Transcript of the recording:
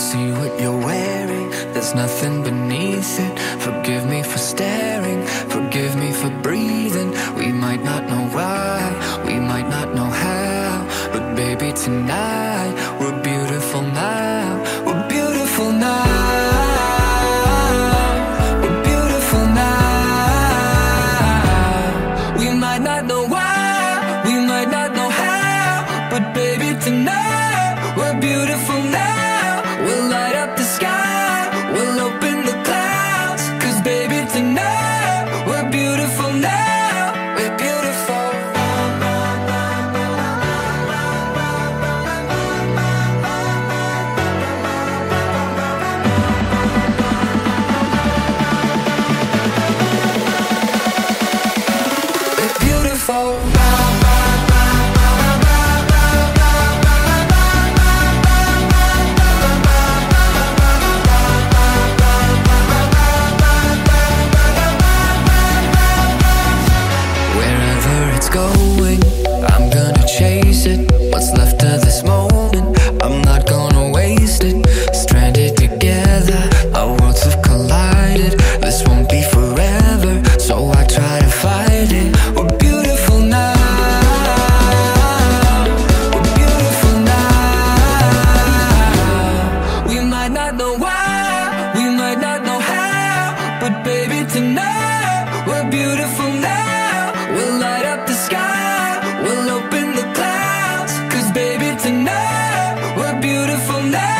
see what you're wearing, there's nothing beneath it. Forgive me for staring, forgive me for breathing. We might not know why, we might not know how, but baby tonight, we're beautiful now. We're beautiful now. We're beautiful now. We might not know why, we might not know how, but baby tonight, we're beautiful now. We'll light up the sky, we'll open the clouds, 'cause baby tonight, we're beautiful now. We're beautiful. We're beautiful. Going, I'm gonna chase it. What's left of this moment, I'm not gonna waste it. Stranded together, our worlds have collided. This won't be forever, so I try to fight it. We're beautiful now. We're beautiful now. We might not know why, we might not know how, but baby tonight, we're beautiful now. We'll light up the sky, we'll open the clouds, 'cause baby tonight, we're beautiful now.